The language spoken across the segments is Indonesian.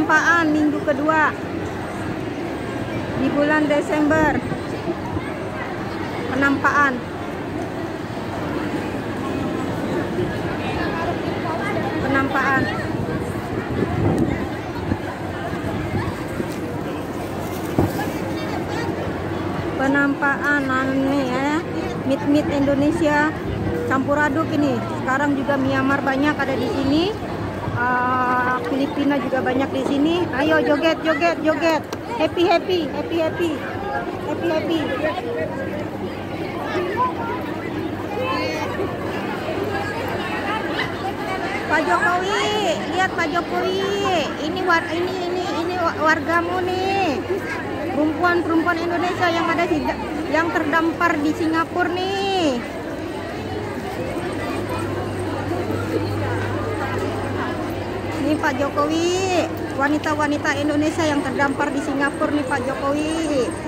Penampaan minggu kedua di bulan Desember. Penampaan. Penampaan. Penampaan ini ya. Meat Indonesia campur aduk ini. Sekarang juga Myanmar banyak ada di sini. Filipina juga banyak di sini. Ayo joget, joget, joget. Happy, happy, happy, happy, happy, happy. Pak Jokowi, lihat Pak Jokowi. Ini wargamu nih. Perempuan Indonesia yang terdampar di Singapura nih. Ini Pak Jokowi, wanita-wanita Indonesia yang terdampar di Singapura nih Pak Jokowi.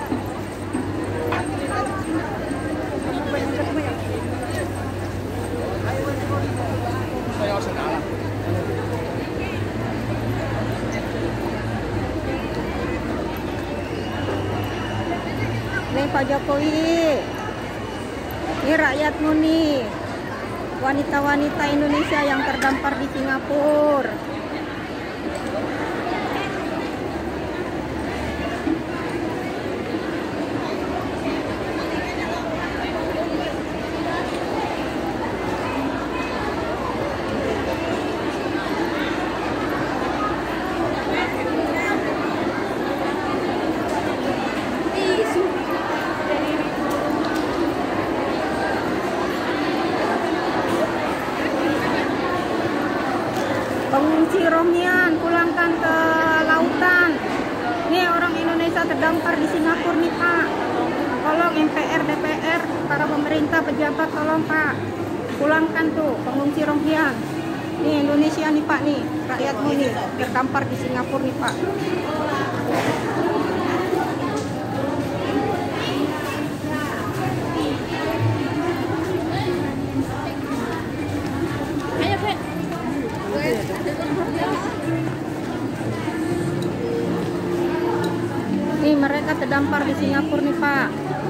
Nih Pak Jokowi, ini rakyatmu nih, wanita-wanita Indonesia yang terdampar di Singapura. Pengungsi Rohingya pulangkan ke lautan. Nih orang Indonesia terdampar di Singapura nih Pak. Tolong MPR, DPR, para pemerintah, pejabat, tolong Pak. Pulangkan tuh pengungsi Rohingya. Nih Indonesia nih Pak nih, rakyatmu nih terdampar di Singapura nih Pak. Nih mereka terdampar di Singapura nih Pak.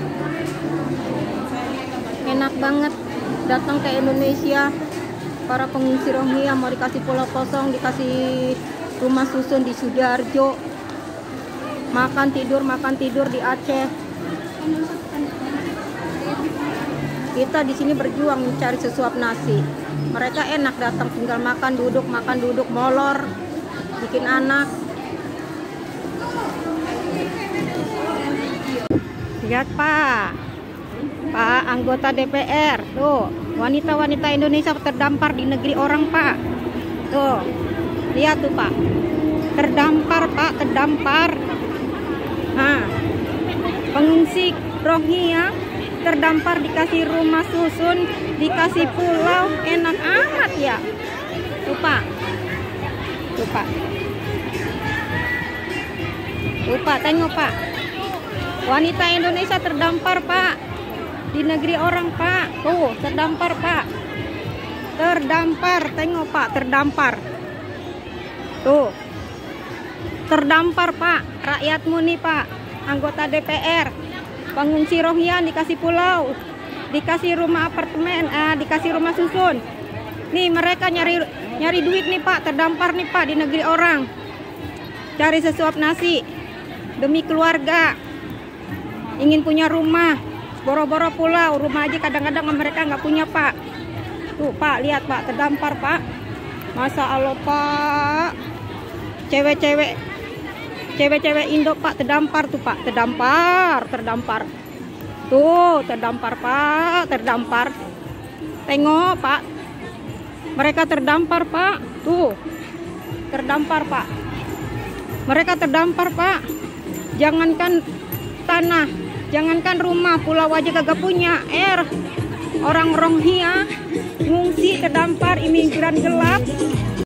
Enak banget datang ke Indonesia. Para pengungsi Rohingya mau dikasih pulau kosong, dikasih rumah susun di Sidoarjo. Makan tidur di Aceh. Kita di sini berjuang mencari sesuap nasi. Mereka enak datang tinggal makan duduk molor, bikin anak. Lihat Pak anggota DPR tuh, wanita-wanita Indonesia terdampar di negeri orang Pak. Tuh, lihat tuh Pak, terdampar Pak, terdampar. Nah, pengungsi Rohingya terdampar dikasih rumah susun, dikasih pulau, enak amat ya. Tuh Pak, tuh Pak, tuh Pak, tengok Pak. Wanita Indonesia terdampar Pak di negeri orang Pak. Tuh terdampar Pak, terdampar, tengok Pak, terdampar. Tuh terdampar Pak, rakyatmu nih Pak, anggota DPR. Pengungsi Rohingya dikasih pulau, dikasih rumah apartemen, dikasih rumah susun. Nih mereka nyari duit nih Pak, terdampar nih Pak di negeri orang. Cari sesuap nasi demi keluarga. Ingin punya rumah, boro-boro pulau, rumah aja kadang-kadang mereka nggak punya Pak. Tuh Pak, lihat Pak, terdampar Pak. Masa Allah Pak, cewek-cewek Indo Pak terdampar tuh Pak, terdampar. Tuh terdampar Pak, terdampar. Tengok Pak, mereka terdampar Pak. Tuh terdampar Pak, mereka terdampar Pak. Jangankan tanah, jangankan rumah, pulau aja kagak punya. Orang Rohingya ngungsi terdampar, imigran gelap.